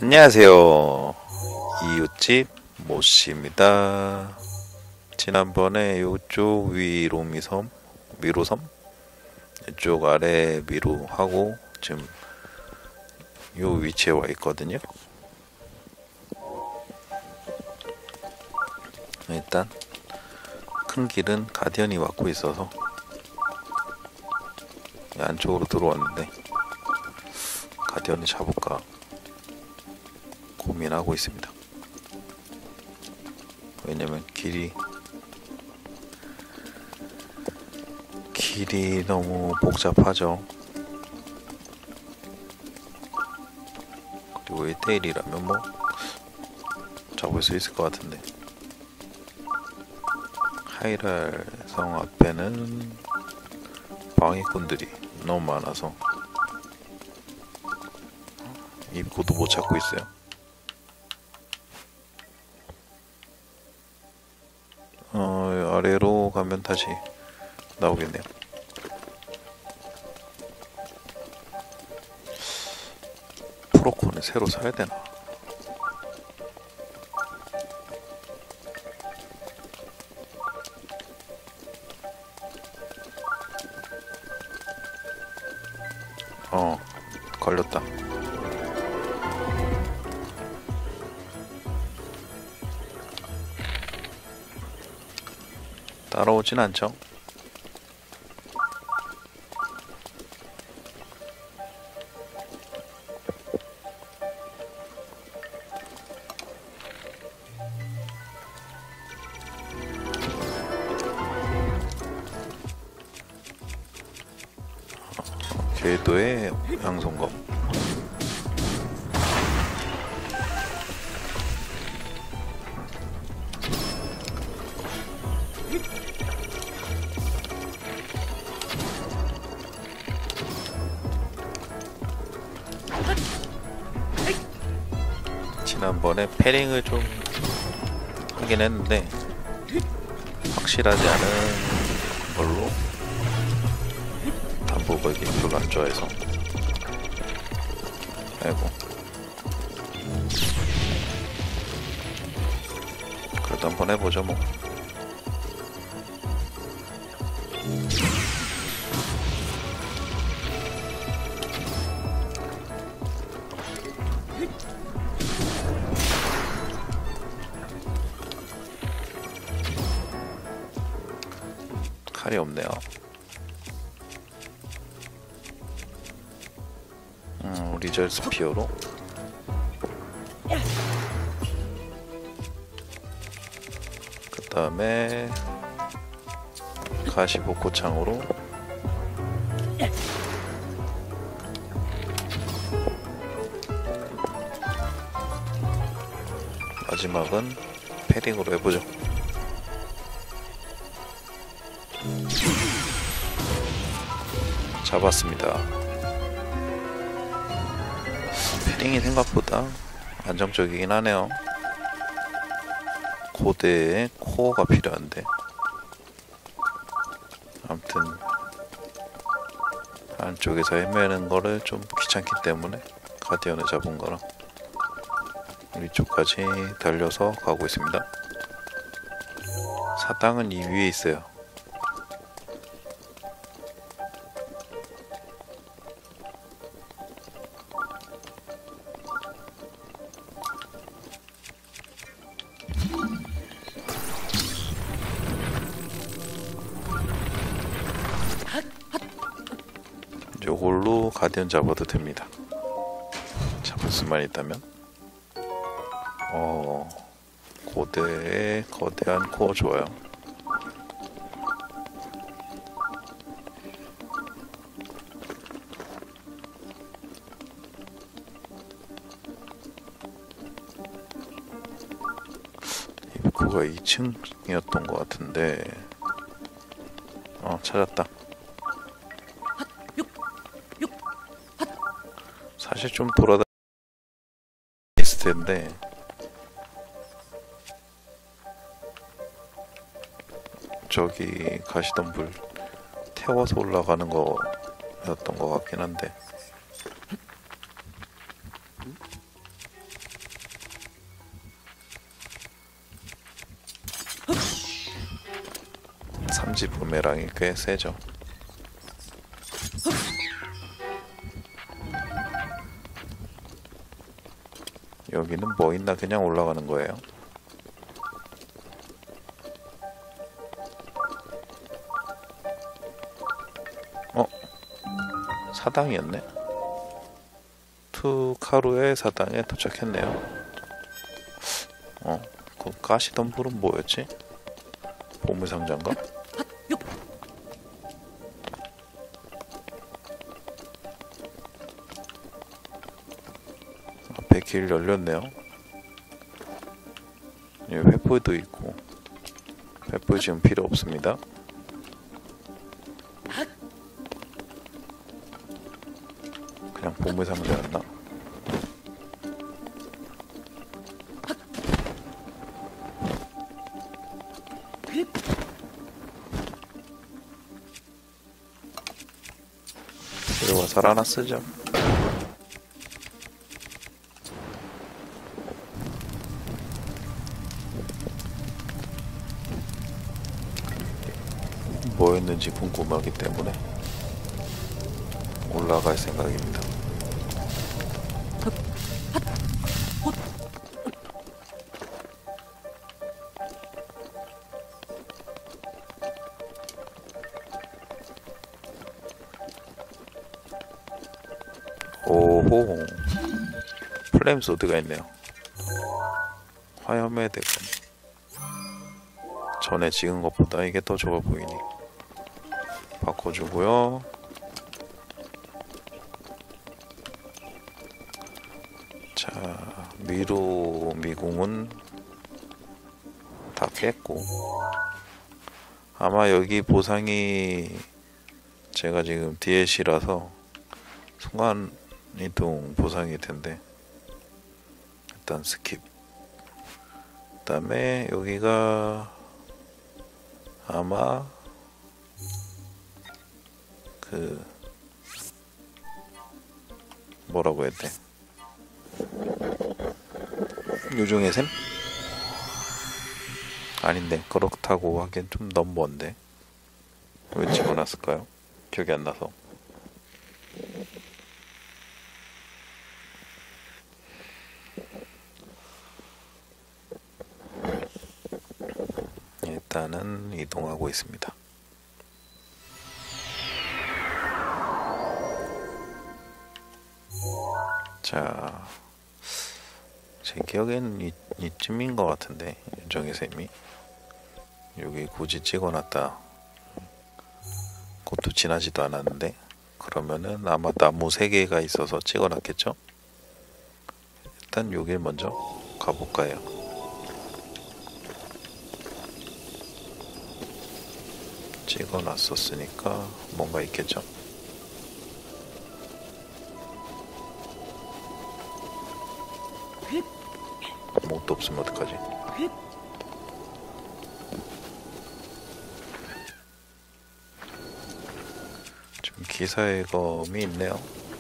안녕하세요. 이웃집 모씨입니다. 지난번에 요쪽 미로섬 이쪽 아래 미로하고 지금 요 위치에 와 있거든요. 일단 큰 길은 가디언이 막고 있어서 안쪽으로 들어왔는데 가디언을 잡을까 고민하고 있습니다. 왜냐면 길이 너무 복잡하죠. 그리고 1대1이라면 뭐 잡을 수 있을 것 같은데, 하이랄 성 앞에는 방해꾼들이 너무 많아서 입구도 못 찾고 있어요. 아래로 가면 다시 나오겠네요. 프로콘을 새로 사야 되나? 걸렸다. 따라오진 않죠? 궤도의 양손검. 지난번에 패링을 좀 하긴 했는데 확실하지 않은 걸로, 담보 걸기 별로 안 좋아해서. 아이고, 그래도 한번 해보죠 뭐. 칼이 없네요. 리절 스피어로 그 다음에 가시복고창으로 마지막은 패딩으로 해보죠. 잡았습니다. 패딩이 생각보다 안정적이긴 하네요. 고대에 코어가 필요한데, 아무튼 안쪽에서 헤매는 거를 좀 귀찮기 때문에 가디언을 잡은 거랑 위쪽까지 달려서 가고 있습니다. 사당은 이 위에 있어요. 요걸로 가디언 잡아도 됩니다. 잡을 수만 있다면. 고대의 거대한 코어 좋아요. 입구가 2층이었던 것 같은데. 찾았다. 사실 좀 돌아다닐 텐데 저기 가시던 불 태워서 올라가는 거였던 것 같긴 한데 에너지 부메랑이 꽤 세죠. 여기는 뭐 있나 그냥 올라가는 거예요. 사당이었네. 투카루의 사당에 도착했네요. 그 가시던 불은 뭐였지? 보물상자인가? 앞에 길 열렸네요. 여기 횃불도 있고. 횃불 지금 필요 없습니다. 그냥 보물상자였나? 이거 살아나 쓰죠. 뭐였는지 궁금하기 때문에 올라갈 생각입니다. 오호, 플레임 소드가 있네요. 화염의 대검. 전에 찍은 것보다 이게 더 좋아 보이니 바꿔주고요. 자, 미로 미궁은 다 깼고, 아마 여기 보상이 제가 지금 DLC라서 순간이동 보상일 텐데 일단 스킵. 그 다음에 여기가 아마 그 뭐라고 해야 돼? 요정의 샘? 아닌데, 그렇다고 하기엔 좀 너무 먼데 왜 집어놨을까요? 기억이 안 나서. 일단은 이동하고 있습니다. 자, 제 기억에는 이쯤인 것 같은데, 윤정의 쌤이 여기 굳이 찍어놨다. 그것도 지나지도 않았는데, 그러면은 아마 나무 3개가 있어서 찍어놨겠죠? 일단 여길 먼저 가볼까요? 찍어놨었으니까 뭔가 있겠죠? 아무것도 없으면 어떡하지? 지금 기사의 검이 있네요.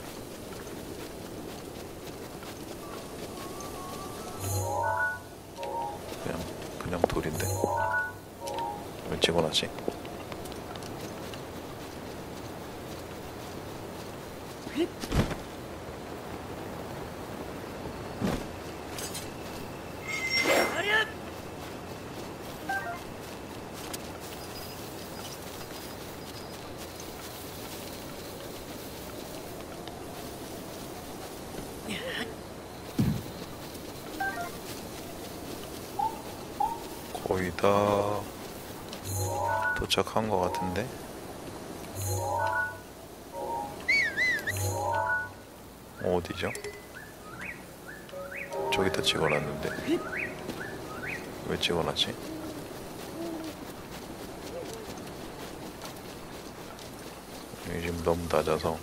그냥 돌인데 왜 찍어놨지? 거의 다 도착한 것 같은데. 어디죠? 저기다 찍어놨는데 왜 찍어놨지? 여기 지금 너무 낮아서.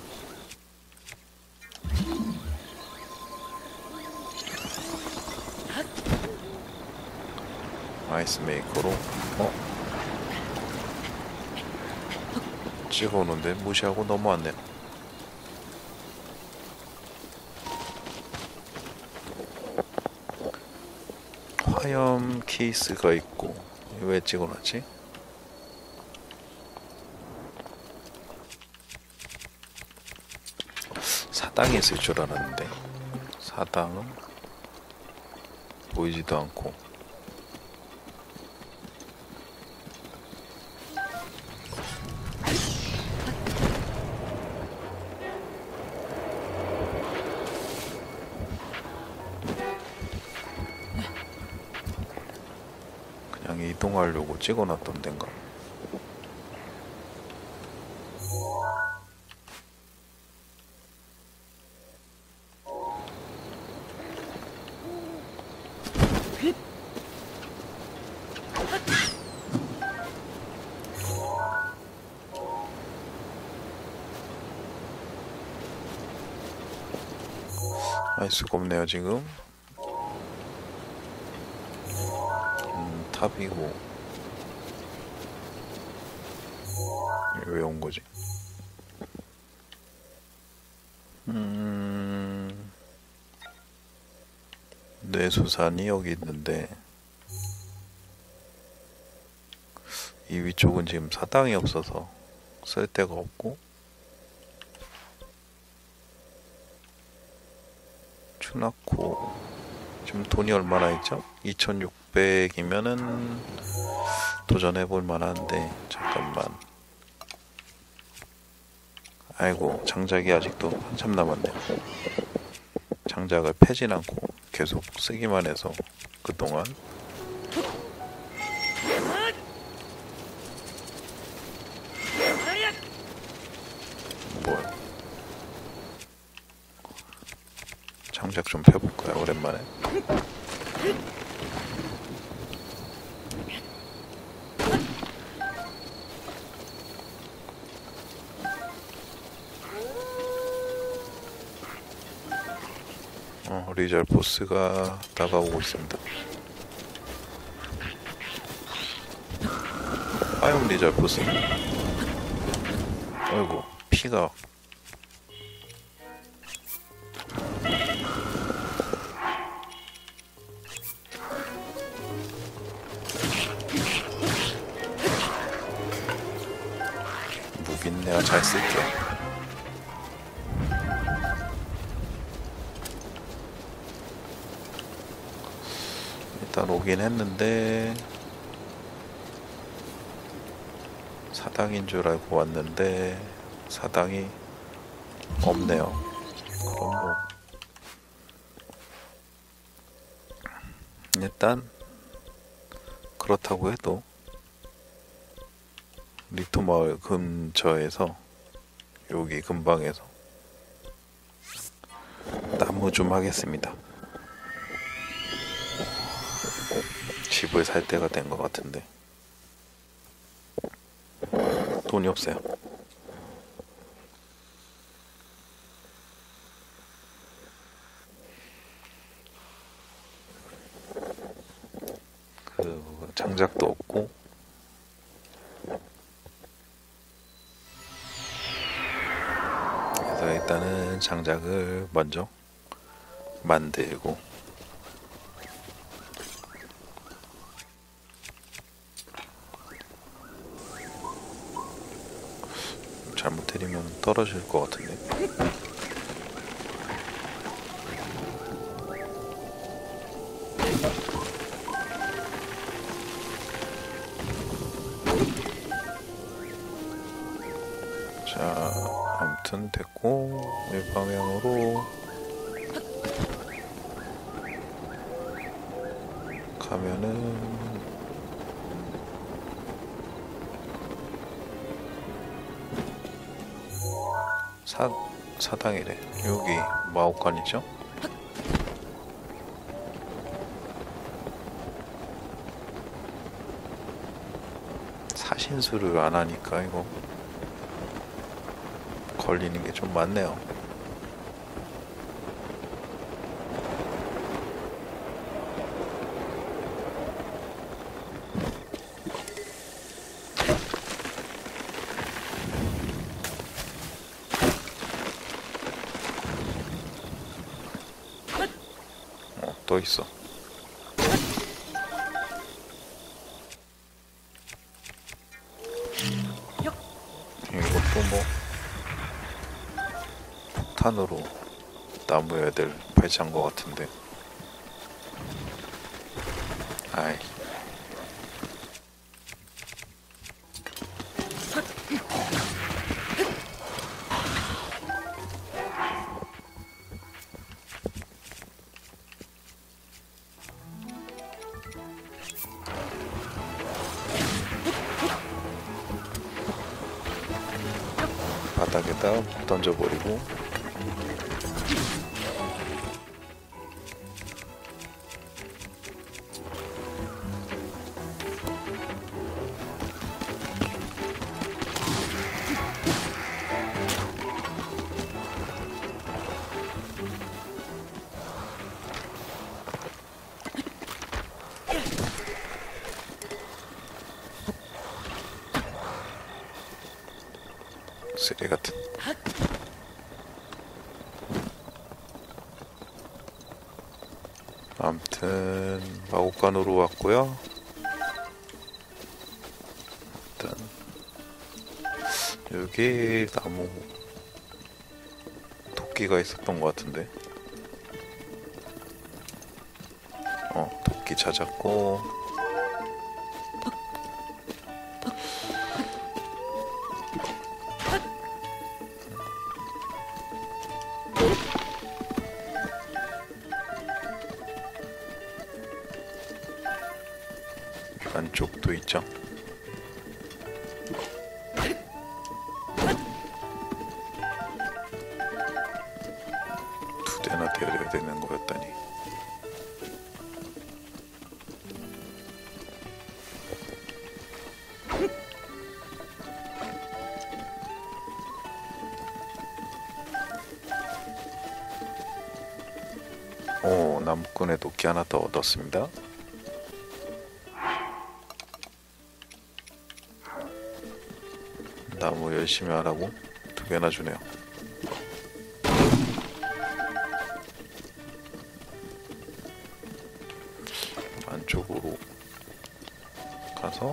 아이스 메이커로 찍어오는데 무시하고 넘어왔네요. 화염 케이스가 있고 왜 찍어놨지? 사당이 있을 줄 알았는데 사당은 보이지도 않고. 그냥 이동하려고 찍어놨던 데인가? 알 수가 없네요 지금. 탑이고. 왜 온 거지? 뇌수산이 여기 있는데 이 위쪽은 지금 사당이 없어서 쓸 데가 없고, 추나코 지금 돈이 얼마나 있죠? 2600이면은 도전해볼 만한데. 잠깐만. 아이고, 장작이 아직도 한참 남았네. 장작을 패진 않고 계속 쓰기만 해서 그동안. 뭘 장작 좀 펴볼까요 오랜만에? 리절 보스가 다가오고 있습니다. 화염 리절 보스. 아이고, 피가. 무긴 내가 잘 쓸게. 일단 오긴 했는데 사당인 줄 알고 왔는데 사당이 없네요. 그럼 뭐 일단 그렇다고 해도 리토마을 근처에서, 여기 근방에서 나무 좀 하겠습니다. 집을 살 때가 된 것 같은데 돈이 없어요. 그 장작도 없고. 그래서 일단은 장작을 먼저 만들고, 잘못 때리면 떨어질 것 같은데. 자, 아무튼 됐고, 이 방향으로 가면은 사당이래. 여기 마오칸이죠? 사신수를 안 하니까 이거 걸리는 게 좀 많네요. 또 있어. 이것도 뭐 폭탄으로 나무 애들 발찬 거 같은데. 아이. 바닥에다 던져버리고. 쓰레 같은. 아무튼 마곡간으로 왔고요. 일단 여기 나무 도끼가 있었던 것 같은데. 도끼 찾았고. 안쪽도 있죠. 두 대나 데려야 되는 거였다니. 오, 나무꾼에 도끼 하나 더 얻었습니다. 나무 열심히 하라고 두 개나 주네요. 안쪽으로 가서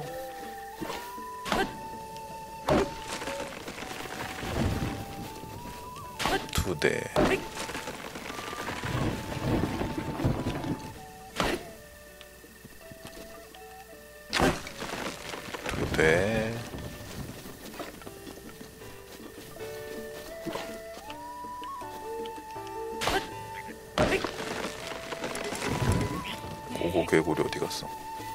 두 대. 두 대. 고고개구리 어디 갔어?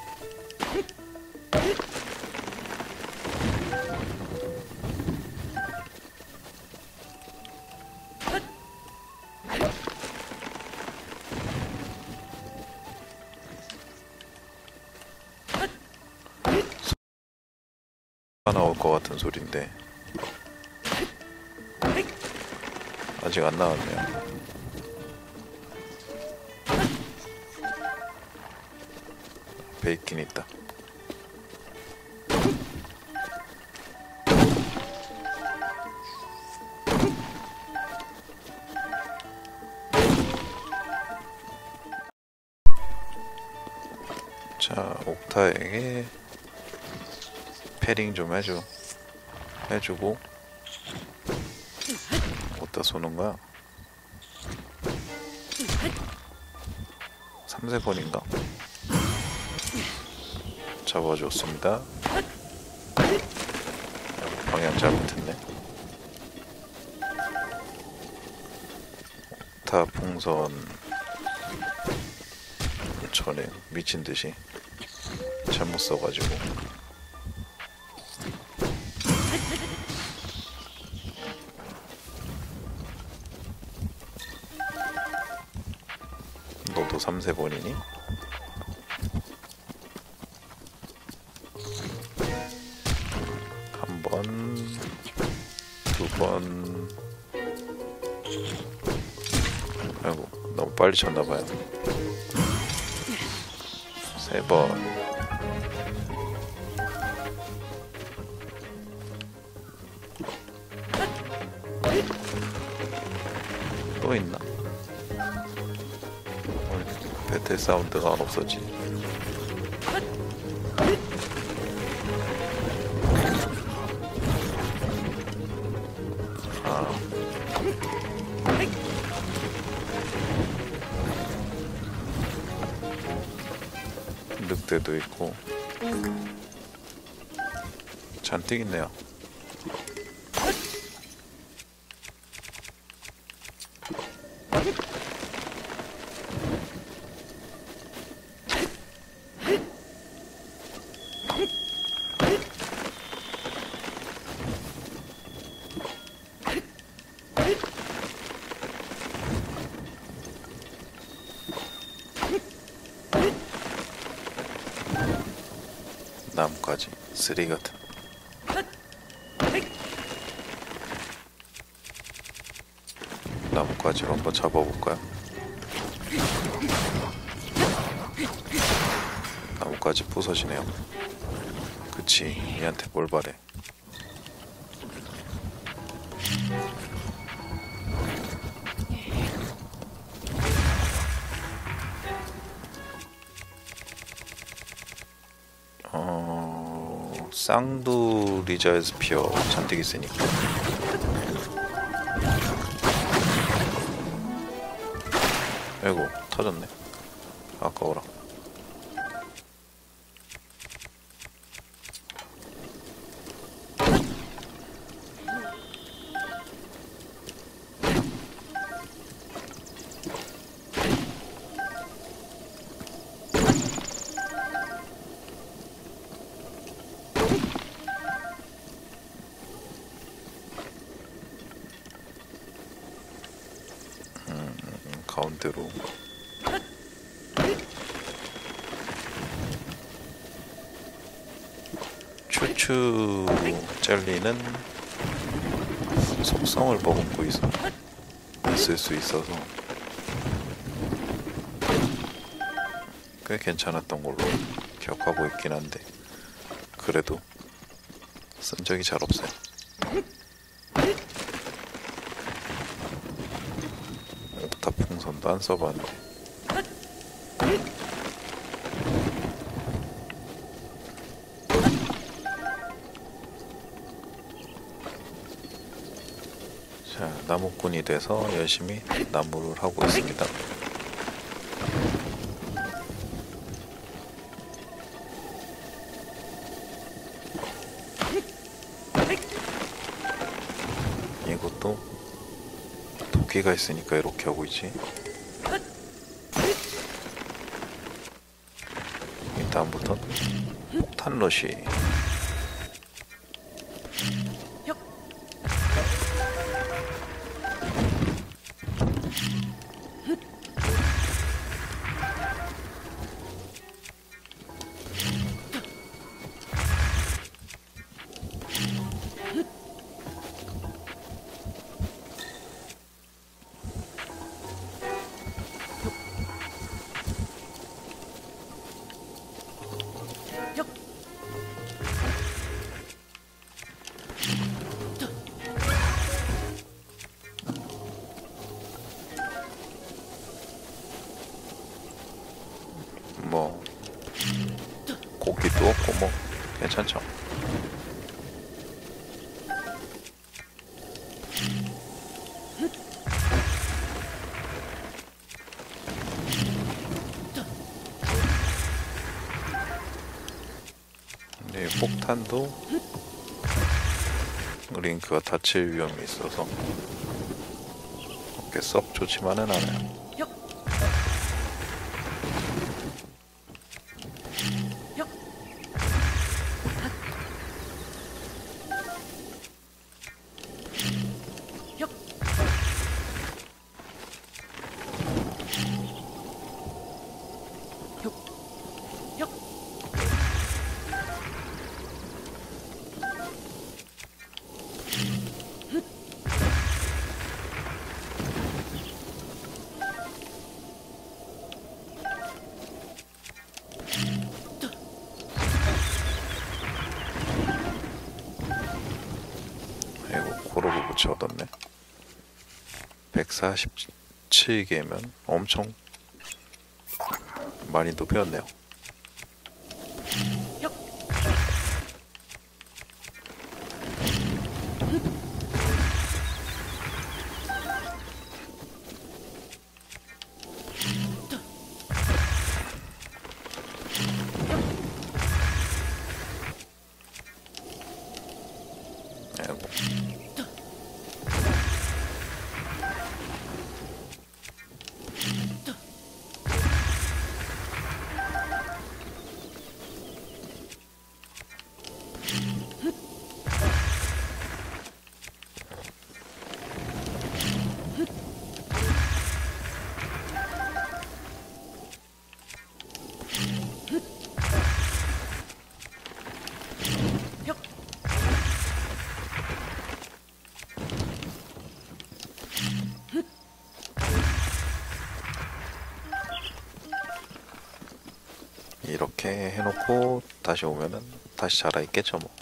나올 것 같은 소리인데 아직 안 나왔네요. 앞에 있긴 있다. 자, 옥타에게 패링 좀 해주고. 어디다 쏘는 거야? 3세번인가? 잡아줬습니다. 방향 잘못했네. 옥타 풍선 전에 미친듯이 잘못 써가지고. 너도 3세번이니? 한 번, 두 번. 아이고, 너무 빨리 쳤나봐요. 3번. 또 있나? 배틀 사운드가 안 없어지. 늑대도 있고 잔뜩 있네요. 나뭇가지 쓰레기 같은. 나뭇가지로 한번 잡아볼까요? 나뭇가지 부서지네요. 그치, 얘한테 뭘 바래. 쌍두 리저 스피어 잔뜩 있으니까. 아이고 터졌네. 아까워라. 가운데로. 추추 젤리는 속성을 머금고 있을 수 있어서 꽤 괜찮았던 걸로 기억하고 있긴 한데 그래도 쓴 적이 잘 없어요. 옥탑 풍선도 안 써봤는데. 자, 나무꾼이 돼서 열심히 나무를 하고 있습니다. 이것도 도끼가 있으니까 이렇게 하고 있지. 다음부터 폭탄 러시. 뭐 고기도 없고 뭐 괜찮죠. 근데 폭탄도 링크가 다칠 위험이 있어서 그렇게 썩 좋지만은 않아요. 고로고 붙여 얻었네. 147개면 엄청 많이도 배웠네요. 이렇게 해놓고 다시 오면은 다시 자라있겠죠 뭐.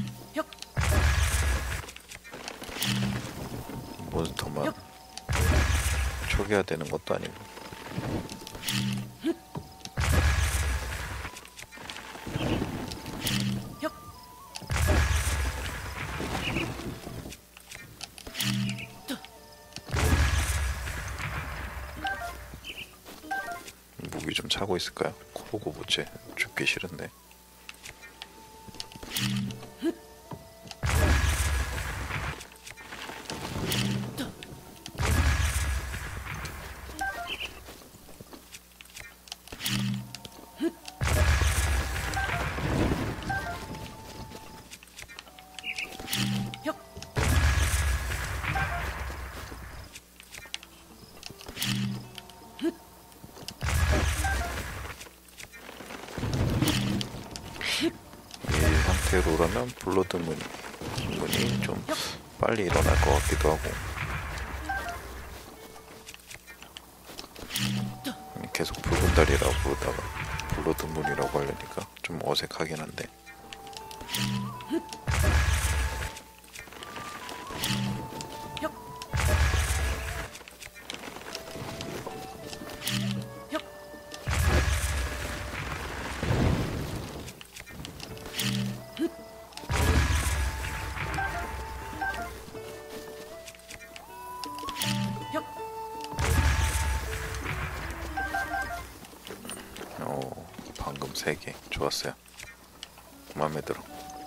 몬스터만 초기화 되는 것도 아니고. 무기 좀 차고 있을까요? 코보고 부채 죽기 싫은데. 이 상태로라면 블러드 문이 좀 빨리 일어날 것 같기도 하고. 계속 붉은 달이라고 부르다가 블러드 문이라고 하려니까 좀 어색하긴 한데. 방금 3개 좋았어요. 마음에 들어.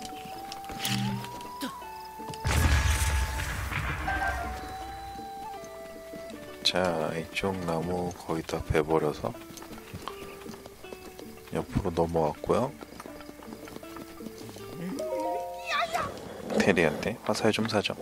자, 이쪽 나무 거의 다 베버려서 옆으로 넘어왔고요. 테리한테 화살 좀 사죠.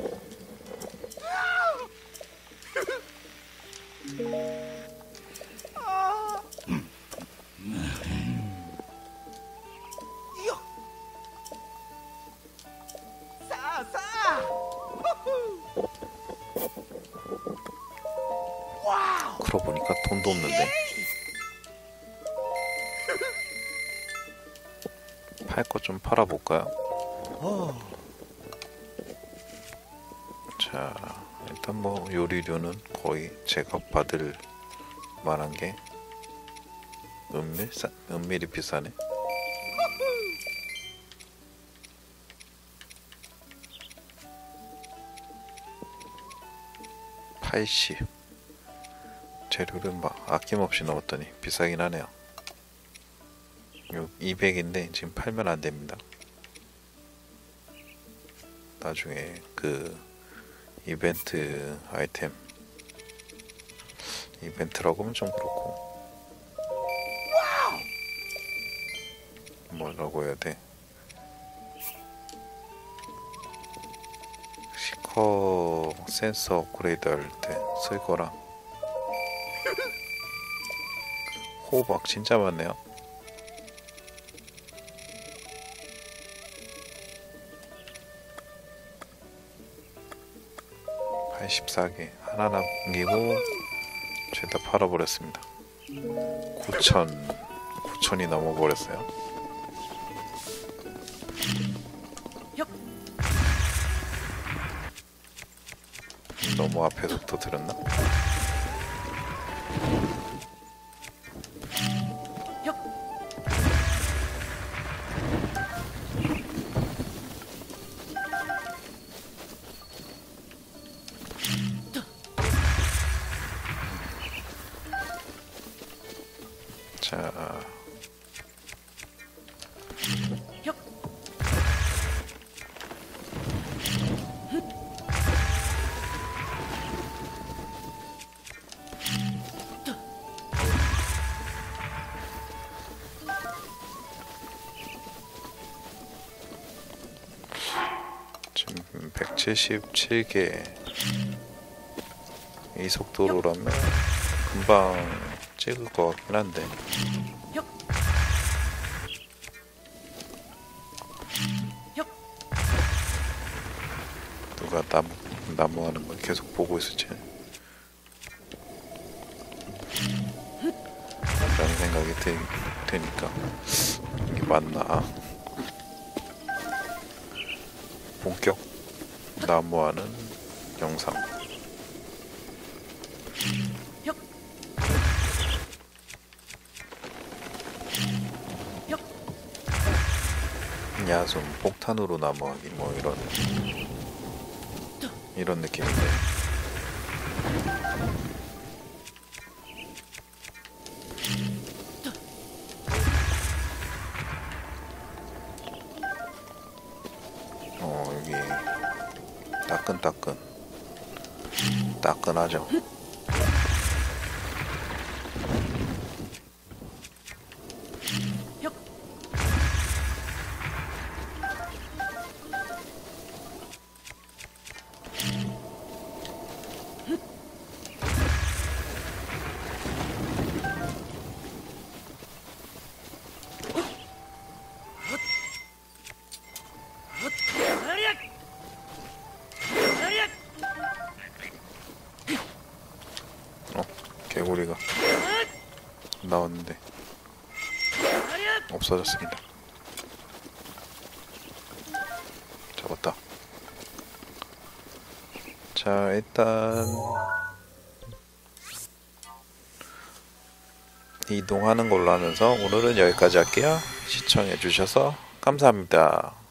그러고 보니까 돈도 없는데 팔 것 좀 팔아볼까요? 자, 일단 뭐 요리류는 거의 제값 받을 만한 게 은밀히 비싸네. $80. 재료를 막 아낌없이 넣었더니 비싸긴 하네요. 200인데 지금 팔면 안 됩니다. 나중에 그 이벤트 아이템, 이벤트라고 하면 좀 그렇고, 뭐라고 해야 돼? 시커 센서 업그레이드 할 때 쓸 거랑. 호박 진짜 많네요. 84개 하나 남기고 죄다 팔아버렸습니다. 9천이 넘어버렸어요. 너무 앞에서부터 들었나? 자, 지금 177개. 이 속도로라면 금방 찍을 것 같긴 한데. 누가 나무 하는 걸 계속 보고 있을지 라는 생각이 생각이 되니까 이게 맞나? 본격 나무하는 영상. 야숨 폭탄으로 나무하기 뭐 이런 느낌인데. 여기 따끈하죠. 개구리가 나왔는데 없어졌습니다. 잡았다. 자, 일단 이동하는 걸로 하면서 오늘은 여기까지 할게요. 시청해 주셔서 감사합니다.